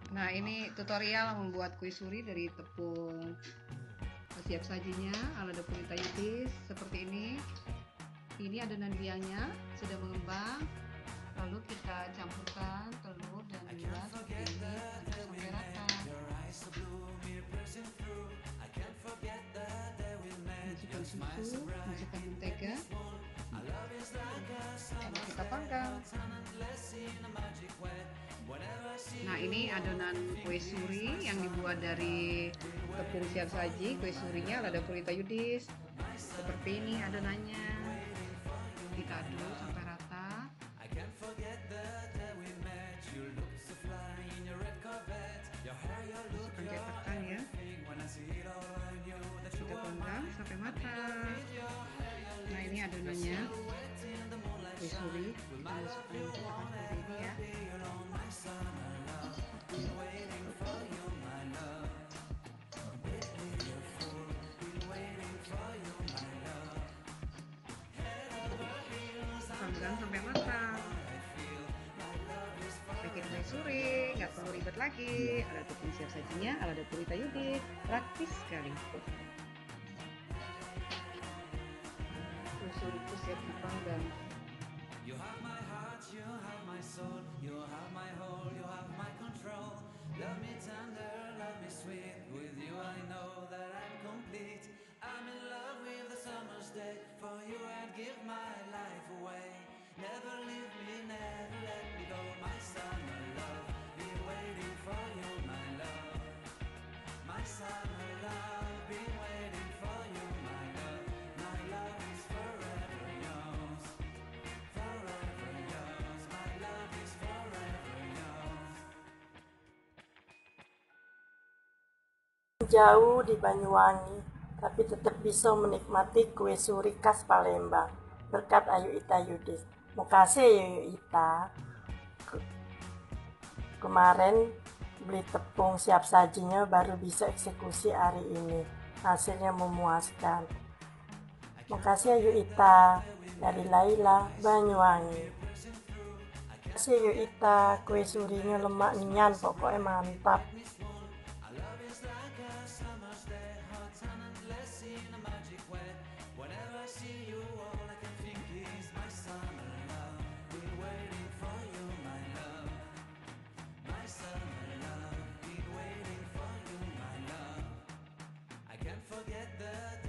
Nah, ini tutorial membuat kue suri dari tepung. Siap sajinya ala dapur Yudis seperti ini. Ini adonan biangnya sudah mengembang. Lalu kita campurkan telur dan gula seperti ini sampai rata. Masukkan susu, masukkan mentega, lalu kita panggang. Nah, ini adonan kue suri yang dibuat dari tepung siap saji. Kue surinya ala dapur Yudis seperti ini adonannya. Kita aduk sampai rata. Masukkan cetakan ya. Kita panggang sampai matang. Nah, ini adonannya kue suri. Kita masukkan cetakan seperti ini ya. Panggang sampai matang. Bikin kue suri nggak perlu ribet lagi, ada tepung siap sajinya ala dapur Yudis, praktis sekali. Kue suriku siap dipanggang. You have my heart, you have my soul, you have my whole, you have my control. Love me tender, love me sweet, with you I know that I'm complete. I'm in love with the summer's day, for you I'd give my life away. Never leave me, never let me go, my summer love. Be waiting for you, my love. My summer love, be waiting for you, my love. My love is forever yours. Forever yours, my love is forever yours. Jauh di Banyuwangi, tapi tetap bisa menikmati kue suri khas Palembang berkat Ayu Ita Yudis. Makasih Ayu Ita. Kemarin beli tepung siap sajinya baru bisa eksekusi hari ini. Hasilnya memuaskan. Makasih Ayu Ita. Dari Laila, Banyuwangi. Makasih Ayu Ita. Kue surinya lemak nyan, pokoknya mantap. Whenever I see you, all I can think is my summer love. Been waiting for you, my love. My summer love. Been waiting for you, my love. I can't forget the